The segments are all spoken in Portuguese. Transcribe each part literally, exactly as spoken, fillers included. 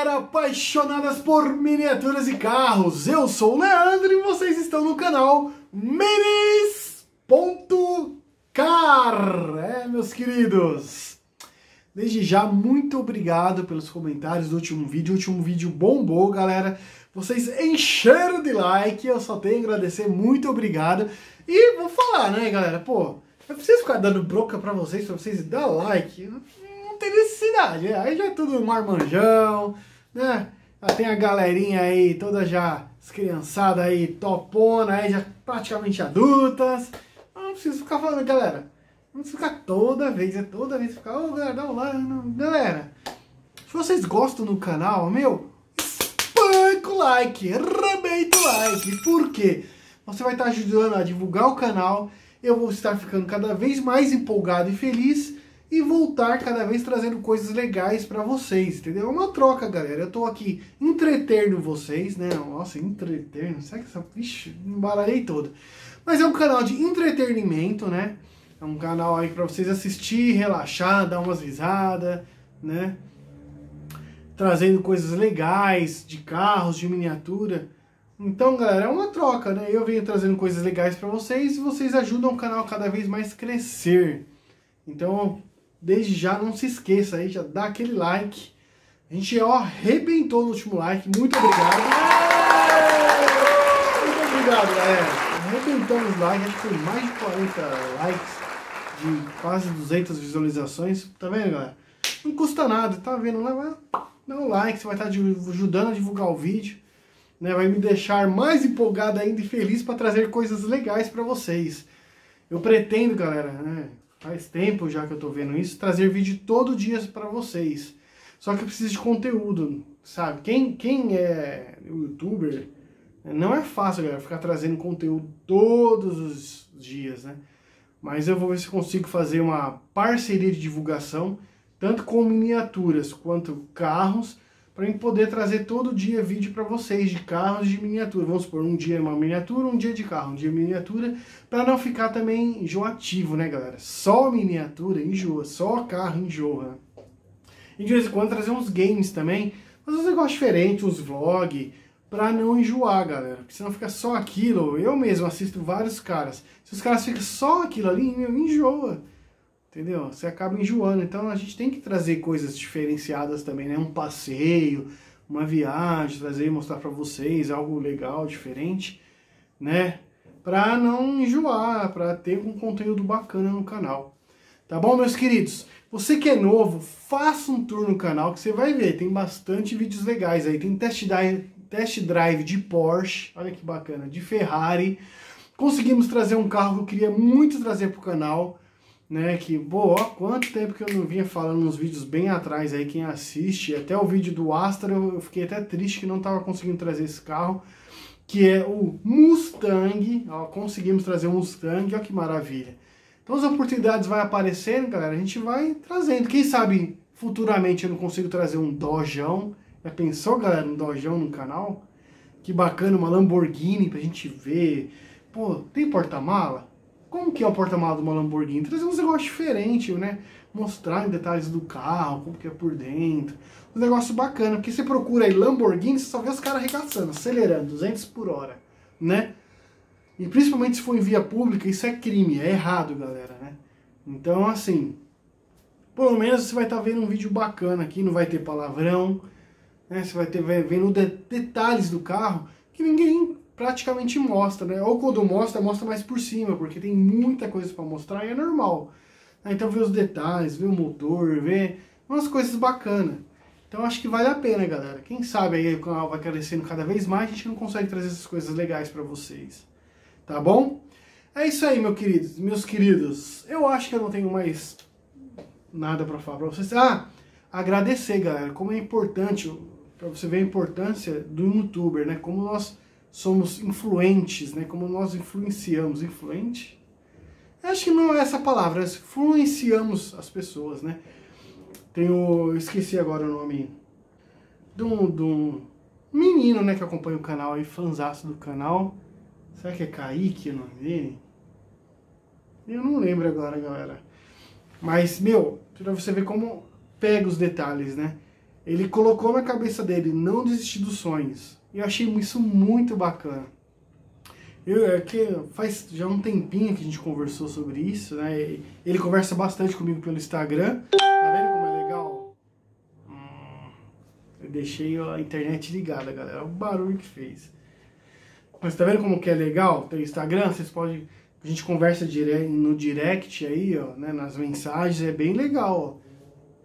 galera apaixonadas por miniaturas e carros, eu sou o Leandro e vocês estão no canal Minis ponto car. É, meus queridos, desde já muito obrigado pelos comentários do último vídeo. O último vídeo bombou, galera, vocês encheram de like, eu só tenho a agradecer, muito obrigado. E vou falar, né, galera, pô, eu preciso ficar dando bronca pra vocês, pra vocês dar like, não tem necessidade, né? Aí já é tudo marmanjão, né? Já tem a galerinha aí, toda já, as criançadas aí, topona, aí já praticamente adultas. Não preciso ficar falando, galera, não precisa ficar toda vez, é toda vez ficar, ô, galera, dá um like, não. Galera, se vocês gostam do canal, meu, espanca o like, arrebenta o like, por quê? Você vai estar ajudando a divulgar o canal, eu vou estar ficando cada vez mais empolgado e feliz e voltar cada vez trazendo coisas legais para vocês, entendeu? É uma troca, galera. Eu tô aqui entretendo vocês, né? Nossa, entretendo, será que essa... Ixi, embaralhei todo. Mas é um canal de entretenimento, né? É um canal aí para vocês assistir, relaxar, dar umas risadas, né? Trazendo coisas legais de carros, de miniatura. Então, galera, é uma troca, né? Eu venho trazendo coisas legais para vocês e vocês ajudam o canal a cada vez mais crescer. Então, desde já, não se esqueça aí, já dá aquele like. A gente, ó, arrebentou no último like. Muito obrigado. Muito obrigado, galera. Arrebentamos os likes, acho que foi mais de quarenta likes, de quase duzentas visualizações. Tá vendo, galera? Não custa nada, tá vendo? Dá um like, você vai estar ajudando a divulgar o vídeo. Né, vai me deixar mais empolgado ainda e feliz para trazer coisas legais para vocês. Eu pretendo, galera, né, faz tempo já que eu tô vendo isso, trazer vídeo todo dia para vocês. Só que eu preciso de conteúdo, sabe? Quem, quem é youtuber, não é fácil, galera, ficar trazendo conteúdo todos os dias, né? Mas eu vou ver se consigo fazer uma parceria de divulgação, tanto com miniaturas quanto carros, para eu poder trazer todo dia vídeo para vocês de carros de miniatura. Vamos supor, um dia é uma miniatura, um dia de carro, um dia miniatura, para não ficar também enjoativo, né, galera? Só miniatura enjoa, só carro enjoa. E de vez em quando trazer uns games também, mas uns negócios diferentes, uns vlogs, para não enjoar, galera. Porque senão fica só aquilo. Eu mesmo assisto vários caras. Se os caras ficam só aquilo ali, meu, enjoa. Entendeu? Você acaba enjoando. Então a gente tem que trazer coisas diferenciadas também, né? Um passeio, uma viagem, trazer e mostrar para vocês algo legal, diferente, né? Pra não enjoar, pra ter um conteúdo bacana no canal. Tá bom, meus queridos? Você que é novo, faça um tour no canal que você vai ver. Tem bastante vídeos legais aí. Tem test drive, test drive de Porsche, olha que bacana, de Ferrari. Conseguimos trazer um carro que eu queria muito trazer pro canal, né, que, pô, ó, quanto tempo que eu não vinha falando nos vídeos bem atrás aí, quem assiste, até o vídeo do Astra, eu fiquei até triste que não tava conseguindo trazer esse carro, que é o Mustang, ó, conseguimos trazer o Mustang, ó que maravilha. Então as oportunidades vão aparecendo, galera, a gente vai trazendo, quem sabe futuramente eu não consigo trazer um Dojão, já pensou, galera, um Dojão no canal? Que bacana, uma Lamborghini pra gente ver, pô, tem porta-mala? Como que é o porta-malas de uma Lamborghini? Trazer uns negócios diferentes, né? Mostrar em detalhes do carro, como que é por dentro. Um negócio bacana, porque você procura aí Lamborghini, você só vê os caras arregaçando, acelerando, duzentos por hora, né? E principalmente se for em via pública, isso é crime, é errado, galera, né? Então, assim, pelo menos você vai estar vendo um vídeo bacana aqui, não vai ter palavrão, né? Você vai ter vendo de, detalhes do carro que ninguém praticamente mostra, né? Ou quando mostra, mostra mais por cima, porque tem muita coisa para mostrar e é normal. Então ver os detalhes, ver o motor, ver umas coisas bacanas. Então acho que vale a pena, galera. Quem sabe aí o canal vai crescendo cada vez mais, a gente não consegue trazer essas coisas legais para vocês. Tá bom? É isso aí, meu queridos, meus queridos. Eu acho que eu não tenho mais nada para falar para vocês. Ah, agradecer, galera, como é importante, para você ver a importância do youtuber, né? Como nós somos influentes, né? Como nós influenciamos. Influente? Acho que não é essa palavra. Influenciamos as pessoas, né? Tem o... esqueci agora o nome de um, de um menino, né? Que acompanha o canal aí, fanzaço do canal. Será que é Kaique o nome dele? Eu não lembro agora, galera. Mas, meu, pra você ver como pega os detalhes, né? ele colocou na cabeça dele não desistir dos sonhos. E eu achei isso muito bacana. Eu, é que faz já um tempinho que a gente conversou sobre isso, né? Ele conversa bastante comigo pelo Instagram. Tá vendo como é legal? Hum, eu deixei a internet ligada, galera. O barulho que fez. Mas tá vendo como que é legal? Tem Instagram, vocês podem... A gente conversa dire... no direct aí, ó, né? Nas mensagens, é bem legal, ó.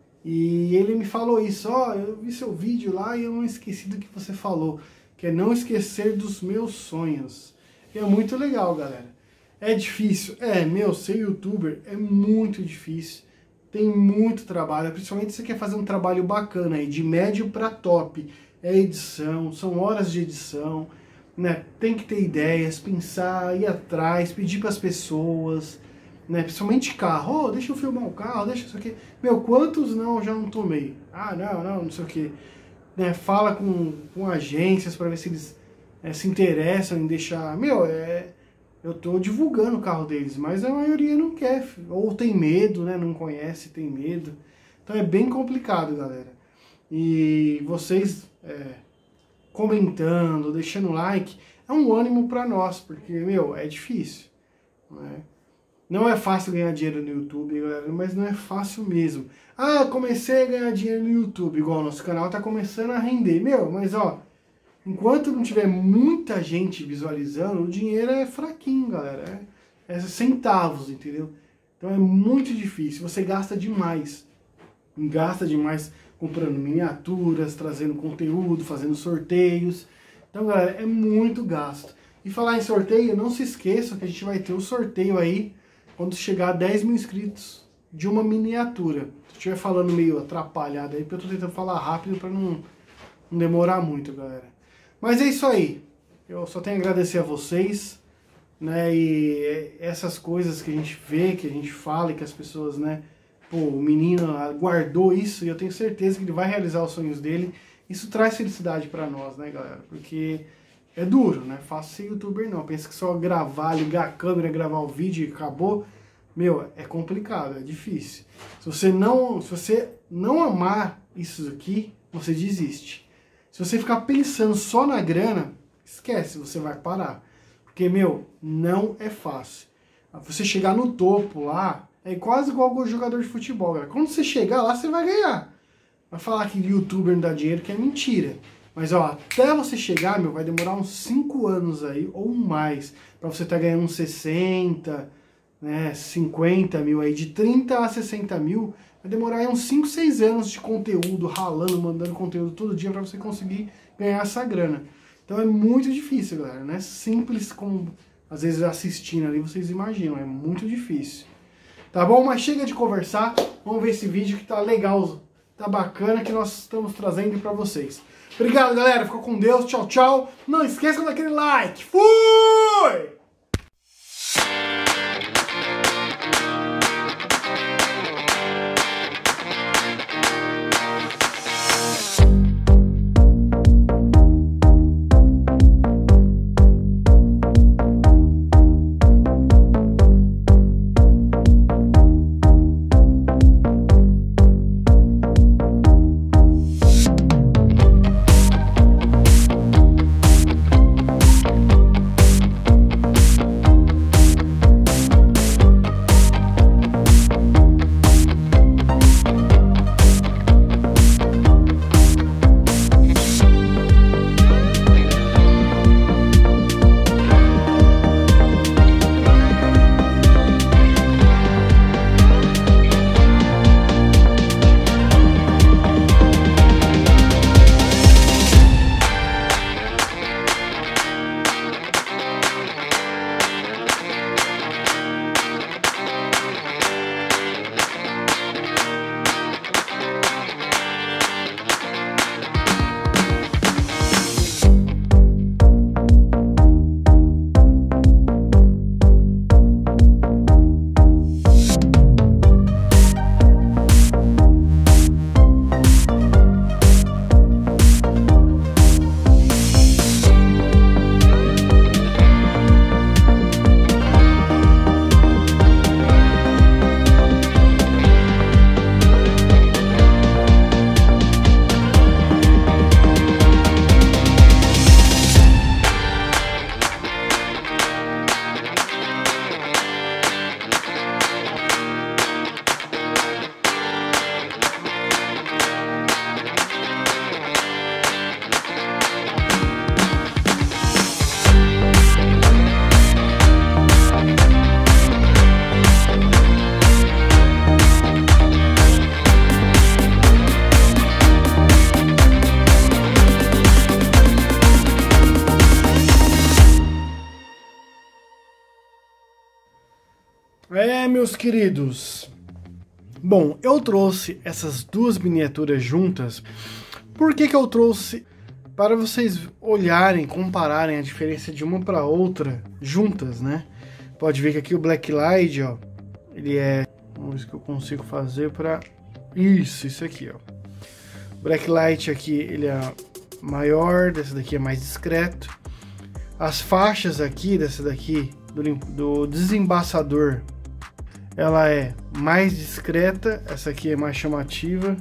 E ele me falou isso, ó, eu vi seu vídeo lá e eu não esqueci do que você falou, que é não esquecer dos meus sonhos. E é muito legal, galera. É difícil? É, meu, ser youtuber é muito difícil. Tem muito trabalho, principalmente se você quer fazer um trabalho bacana aí, de médio para top. É edição, são horas de edição, né? Tem que ter ideias, pensar, ir atrás, pedir para as pessoas... Né, principalmente carro, oh, deixa eu filmar o carro, deixa isso aqui. Meu, quantos não eu já não tomei? Ah, não, não, não sei o que. Né, fala com, com agências para ver se eles é, se interessam em deixar... Meu, é, eu tô divulgando o carro deles, mas a maioria não quer. Ou tem medo, né, não conhece, tem medo. Então é bem complicado, galera. E vocês é, comentando, deixando like, é um ânimo para nós, porque, meu, é difícil, né? Não é fácil ganhar dinheiro no YouTube, galera, mas não é fácil mesmo. Ah, comecei a ganhar dinheiro no YouTube, igual o nosso canal tá começando a render. Meu, mas ó, enquanto não tiver muita gente visualizando, o dinheiro é fraquinho, galera. É, é centavos, entendeu? Então é muito difícil, você gasta demais. Gasta demais comprando miniaturas, trazendo conteúdo, fazendo sorteios. Então, galera, é muito gasto. E falar em sorteio, não se esqueça que a gente vai ter um sorteio aí quando chegar a dez mil inscritos de uma miniatura. Se eu estiver falando meio atrapalhado aí, porque eu estou tentando falar rápido para não, não demorar muito, galera. Mas é isso aí. Eu só tenho a agradecer a vocês, né? E essas coisas que a gente vê, que a gente fala e que as pessoas, né? Pô, o menino guardou isso e eu tenho certeza que ele vai realizar os sonhos dele. Isso traz felicidade para nós, né, galera? Porque é duro, né? Fácil ser youtuber não. Pensa que só gravar, ligar a câmera, gravar o vídeo e acabou. Meu, é complicado, é difícil. Se você não, se você não amar isso aqui, você desiste. Se você ficar pensando só na grana, esquece, você vai parar. Porque, meu, não é fácil. Você chegar no topo lá, é quase igual o jogador de futebol, galera. Quando você chegar lá, você vai ganhar. Vai falar que youtuber não dá dinheiro, que é mentira. Mas, ó, até você chegar, meu, vai demorar uns cinco anos aí, ou mais, pra você estar tá ganhando uns sessenta, né, cinquenta mil aí, de trinta a sessenta mil, vai demorar aí uns cinco, seis anos de conteúdo, ralando, mandando conteúdo todo dia pra você conseguir ganhar essa grana. Então é muito difícil, galera, não é simples como, às vezes, assistindo ali, vocês imaginam, é muito difícil. Tá bom? Mas chega de conversar, vamos ver esse vídeo que tá legal, tá bacana, que nós estamos trazendo pra vocês. Obrigado, galera. Ficou com Deus. Tchau, tchau. Não esqueçam daquele like. Fui! É, meus queridos. Bom, eu trouxe essas duas miniaturas juntas. Por que que eu trouxe? Para vocês olharem, compararem a diferença de uma para outra juntas, né? Pode ver que aqui o Blacklight, ó, ele é... Vamos ver o que eu consigo fazer para... Isso, isso aqui, ó. O Blacklight aqui, ele é maior, dessa daqui é mais discreto. As faixas aqui, dessa daqui, do, do desembaçador, ela é mais discreta, essa aqui é mais chamativa.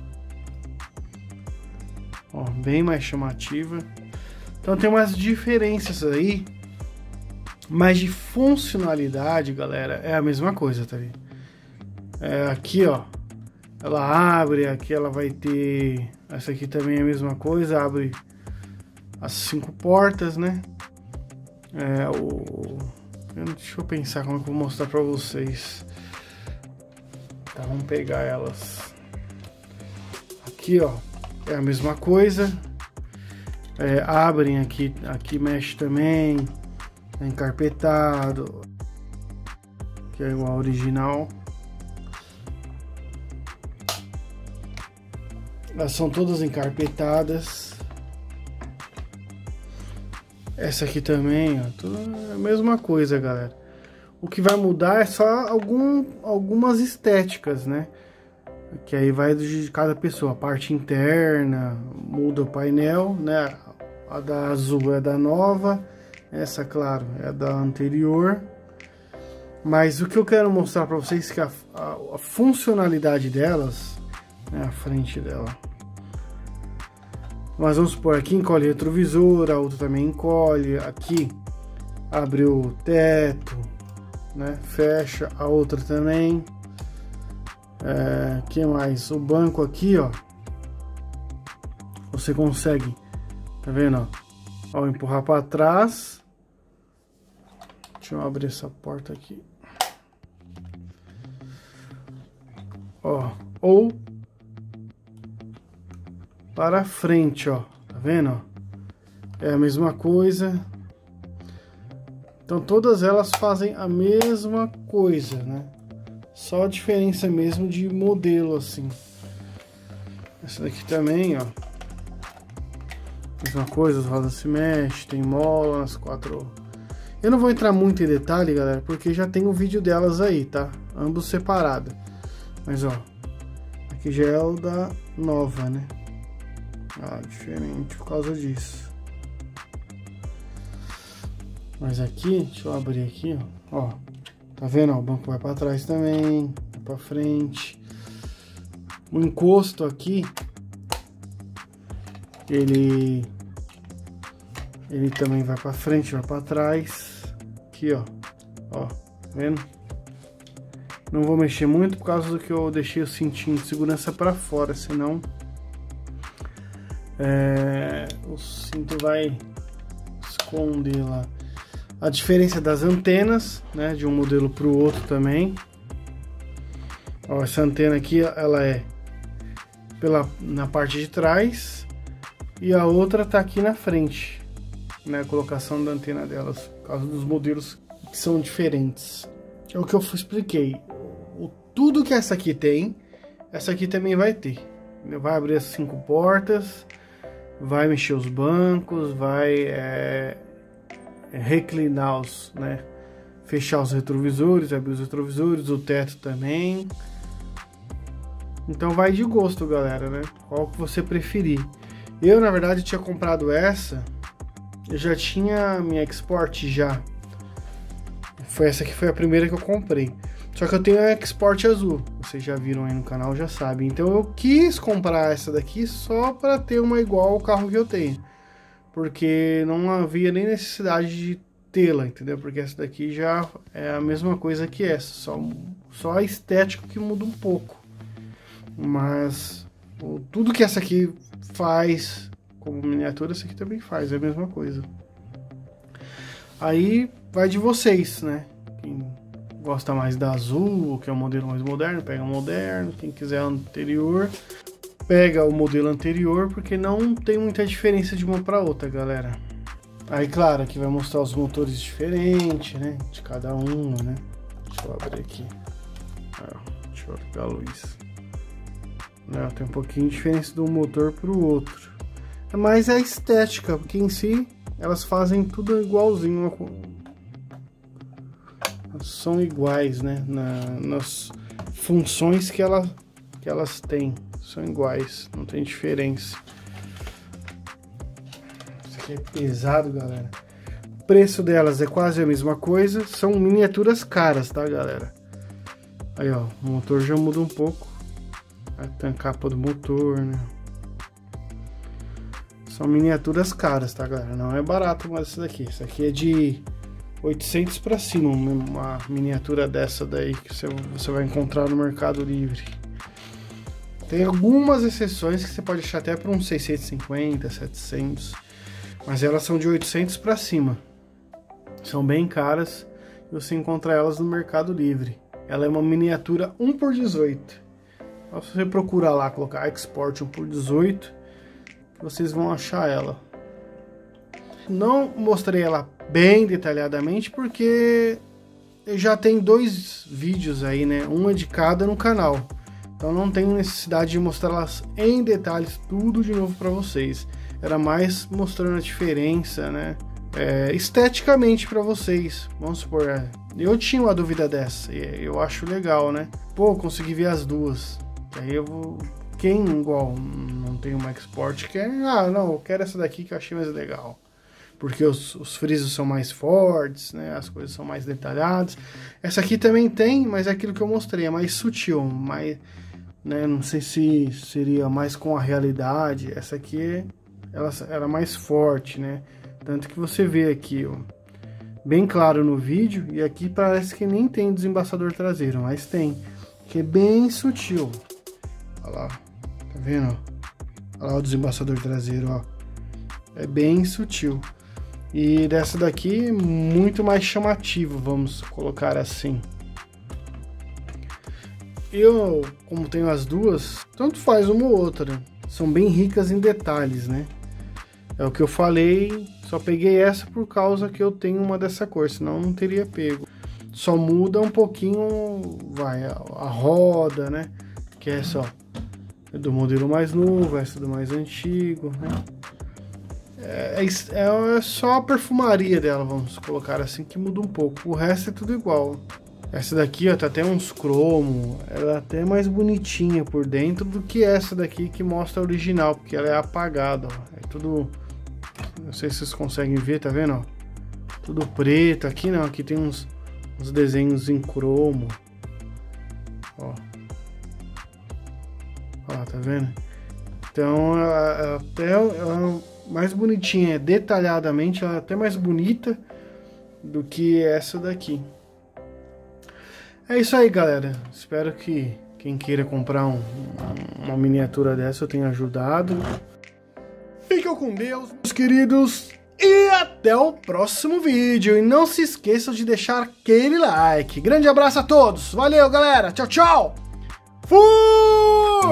Ó, bem mais chamativa. Então tem umas diferenças aí, mas de funcionalidade, galera, é a mesma coisa, tá vendo? É, aqui, ó, ela abre, aqui ela vai ter... Essa aqui também é a mesma coisa, abre as cinco portas, né? É, o... Deixa eu pensar como é que eu vou mostrar pra vocês. Tá, vamos pegar elas. Aqui, ó, é a mesma coisa. É, abrem aqui, aqui mexe também. É encarpetado. Que é igual ao original. Elas são todas encarpetadas. Essa aqui também, ó, tudo a mesma coisa, galera. O que vai mudar é só algum, algumas estéticas, né? Que aí vai de cada pessoa. A parte interna, muda o painel, né? A da azul é da nova. Essa, claro, é da anterior. Mas o que eu quero mostrar para vocês é que a, a, a funcionalidade delas, né? A frente dela. Mas vamos supor, aqui encolhe retrovisor, a outra também encolhe. Aqui abre o teto, né? Fecha, a outra também. É, que mais? O banco aqui, ó, você consegue, tá vendo, ó, ao empurrar para trás. Deixa eu abrir essa porta aqui, ó, ou para frente, ó, tá vendo, ó? É a mesma coisa. Então todas elas fazem a mesma coisa, né? Só a diferença mesmo de modelo, assim. Essa daqui também, ó. Mesma coisa, as rodas se mexem, tem mola, as quatro... Eu não vou entrar muito em detalhe, galera, porque já tem o vídeo delas aí, tá? Ambos separados. Mas, ó, aqui já é o da nova, né? Ah, diferente por causa disso. Mas aqui, deixa eu abrir aqui, ó. Ó, tá vendo? Ó, o banco vai para trás também, vai para frente. O encosto aqui, ele ele também vai para frente, vai para trás. Aqui, ó, ó, tá vendo? Não vou mexer muito por causa do que eu deixei o cintinho de segurança para fora, senão é, o cinto vai esconder lá. A diferença das antenas, né, de um modelo para o outro também. Ó, essa antena aqui, ela é pela, na parte de trás e a outra tá aqui na frente, né, a colocação da antena delas, por causa dos modelos que são diferentes. É o que eu expliquei. O, tudo que essa aqui tem, essa aqui também vai ter. Vai abrir as cinco portas, vai mexer os bancos, vai é, reclinar os, né, fechar os retrovisores, abrir os retrovisores, o teto também. Então vai de gosto, galera, né? Qual que você preferir. Eu, na verdade, tinha comprado essa. Eu já tinha minha Export já. Foi essa que foi a primeira que eu comprei. Só que eu tenho a Export azul. Vocês já viram aí no canal, já sabem. Então eu quis comprar essa daqui só para ter uma igual ao carro que eu tenho. Porque não havia nem necessidade de tê-la, entendeu? Porque essa daqui já é a mesma coisa que essa. Só, só a estética que muda um pouco. Mas o, tudo que essa aqui faz como miniatura, essa aqui também faz, é a mesma coisa. Aí vai de vocês, né? Quem gosta mais da azul, que é o modelo mais moderno, pega o moderno. Quem quiser o anterior, pega o modelo anterior, porque não tem muita diferença de uma para outra, galera. Aí, claro, aqui vai mostrar os motores diferentes, né? De cada uma, né? Deixa eu abrir aqui. Ah, deixa eu ligar a luz. Não, tem um pouquinho de diferença de um motor para o outro. Mas é a estética, porque em si elas fazem tudo igualzinho. São iguais, né? Na, nas funções que, ela, que elas têm. São iguais, não tem diferença. Isso aqui é pesado, galera. O preço delas é quase a mesma coisa. São miniaturas caras, tá, galera? Aí, ó, o motor já muda um pouco. Aí tem a capa do motor, né? São miniaturas caras, tá, galera? Não é barato mais isso daqui. Isso aqui é de oitocentos para cima, uma miniatura dessa daí que você, você vai encontrar no Mercado Livre. Tem algumas exceções que você pode achar até por uns seiscentos e cinquenta, setecentos, mas elas são de oitocentos para cima. São bem caras e você encontra elas no Mercado Livre. Ela é uma miniatura um por dezoito. Então, se você procurar lá, colocar Export um por dezoito, vocês vão achar ela. Não mostrei ela bem detalhadamente porque já tem dois vídeos aí, né? Um é de cada no canal. Então não tenho necessidade de mostrá-las em detalhes tudo de novo para vocês. Era mais mostrando a diferença, né? É, esteticamente para vocês. Vamos supor, é, eu tinha uma dúvida dessa e eu acho legal, né? Pô, consegui ver as duas. Aí eu vou... Quem igual não tem uma Export quer... Ah, não, eu quero essa daqui que eu achei mais legal. Porque os, os frisos são mais fortes, né? As coisas são mais detalhadas. Essa aqui também tem, mas é aquilo que eu mostrei, é mais sutil, mais, né? Não sei se seria mais com a realidade. Essa aqui, ela era mais forte, né? Tanto que você vê aqui, ó, bem claro no vídeo, e aqui parece que nem tem desembaçador traseiro, mas tem, que é bem sutil. Olha lá, tá vendo? Olha lá o desembaçador traseiro, ó. É bem sutil. E dessa daqui, muito mais chamativo, vamos colocar assim. Eu, como tenho as duas, tanto faz uma ou outra. São bem ricas em detalhes, né? É o que eu falei, só peguei essa por causa que eu tenho uma dessa cor, senão não teria pego. Só muda um pouquinho, vai, a, a roda, né? Que é essa, ó, é do modelo mais novo, essa do mais antigo, né? É, é, é só a perfumaria dela, vamos colocar assim, que muda um pouco. O resto é tudo igual. Essa daqui, ó, tá até uns cromo. Ela é até mais bonitinha por dentro do que essa daqui que mostra a original, porque ela é apagada, ó. É tudo... Não sei se vocês conseguem ver, tá vendo, ó? Tudo preto. Aqui não, aqui tem uns, uns desenhos em cromo. Ó. Ó, tá vendo? Então, ela, ela até... Ela, mais bonitinha, detalhadamente, ela é até mais bonita do que essa daqui. É isso aí, galera. Espero que quem queira comprar um, uma miniatura dessa eu tenha ajudado. Fiquem com Deus, meus queridos, e até o próximo vídeo. E não se esqueçam de deixar aquele like. Grande abraço a todos. Valeu, galera. Tchau, tchau. Fui!